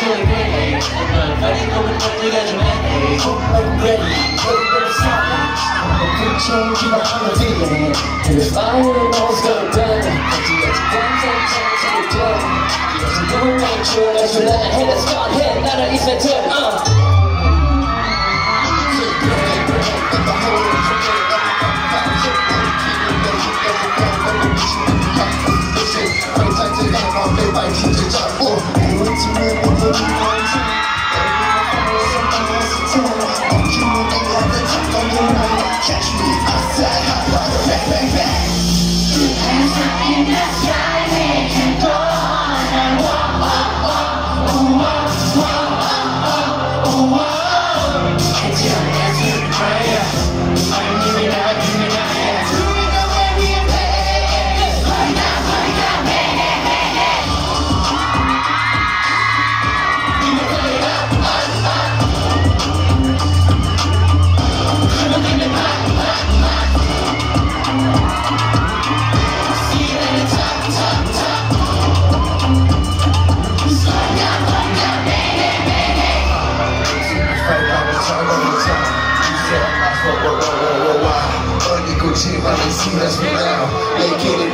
really great. Fighting over what they got to make. I'm ready, ready, solid. I'm a good change in my idea. And the fire all's gonna burn. But you got to burn sometimes to the dirt. You got to go make sure that you learn. Hey, let's start here. Now that it's my turn, Catch me outside, hot water, bang, bang, bang. Hands up in the sky, make you go on and walk, oh, oh, oh, oh, oh, oh. Get your hands in prayer. I'm giving out, yeah. Do it the way we play. Fight out, hey, hey, hey, hey. We can play it up, up. Gucci, running, see us now. They get it